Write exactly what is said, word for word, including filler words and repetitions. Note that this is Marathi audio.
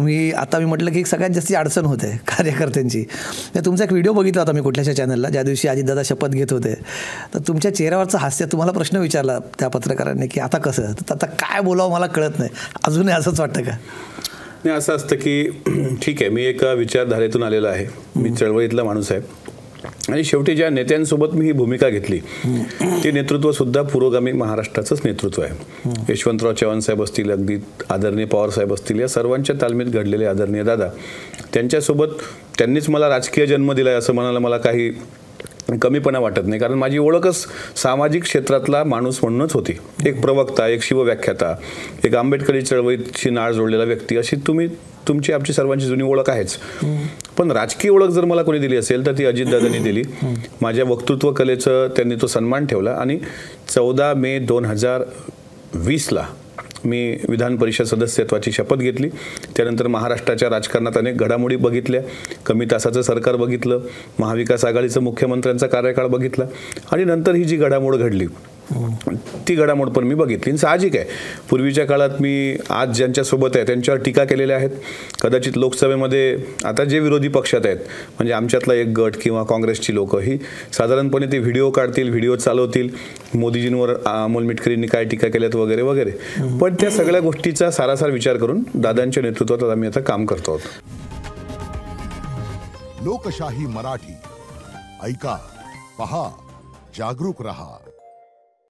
मी आता मी म्हटलं की सगळ्यात जास्ती अडचण होते कार्यकर्त्यांची. तुमचा एक व्हिडिओ बघितला होता मी कुठल्याशा चॅनलला, ज्या दिवशी अजितदादा शपथ घेत होते. तर तुमच्या चेहऱ्यावरचं हास्य, तुम्हाला प्रश्न विचारला त्या पत्रकारांनी की आता कसं, तर आता काय बोलावं मला कळत नाही. अजूनही असंच वाटतं का? नाही, असं असतं की ठीक आहे, मी एका विचारधारेतून आलेलो आहे, मी चळवळीतला माणूस आहे, आणि शेवटी ज्या नेत्यांसोबत मी ही भूमिका घेतली ते नेतृत्वसुद्धा पुरोगामी महाराष्ट्राचंच नेतृत्व आहे. यशवंतराव चव्हाण साहेब असतील, अगदी आदरणीय पवार साहेब असतील, या सर्वांच्या तालमीत घडलेले आदरणीय दादा, त्यांच्यासोबत त्यांनीच मला राजकीय जन्म दिला आहे असं म्हणायला मला काही कमीपणा वाटत नाही. कारण माझी ओळखच सामाजिक क्षेत्रातला माणूस म्हणूनच होती. एक प्रवक्ता, एक शिवव्याख्याता, एक आंबेडकरी चळवळीची नाळ जोडलेला व्यक्ती, अशी तुम्ही तुमची आमची सर्वांची जुनी ओळख आहेच. पण राजकीय ओळख जर मला कोणी दिली असेल तर ती अजितदादांनी दिली. माझ्या वक्तृत्व कलेचं त्यांनी तो सन्मान ठेवला. आणि चौदा मे दोन हजार वीसला मी विधान परिषद सदस्यत्वाची शपथ घेतली. त्यानंतर महाराष्ट्राच्या राजकारणात अनेक घडामोडी बघितल्या. कमी तासाचं सरकार बघितलं, महाविकास आघाडीचं मुख्यमंत्र्यांचा कार्यकाळ बघितला, आणि नंतर ही जी घडामोड घडली ती घडामोड पण मी बघितली. साहजिक आहे, पूर्वीच्या काळात मी आज ज्यांच्यासोबत आहे त्यांच्यावर टीका केलेल्या आहेत. कदाचित लोकसभेमध्ये आता जे विरोधी पक्षात आहेत, म्हणजे आमच्यातला एक गट किंवा काँग्रेसची लोकं, ही साधारणपणे ते व्हिडिओ काढतील, व्हिडिओ चालवतील, मोदीजींवर अमोल मिटकरींनी काय टीका केल्यात वगैरे वगैरे. पण त्या सगळ्या गोष्टीचा सारासार विचार करून दादांच्या नेतृत्वात आम्ही आता काम करतो आहोत. लोकशाही मराठी, ऐका, पहा, जागरूक रहा.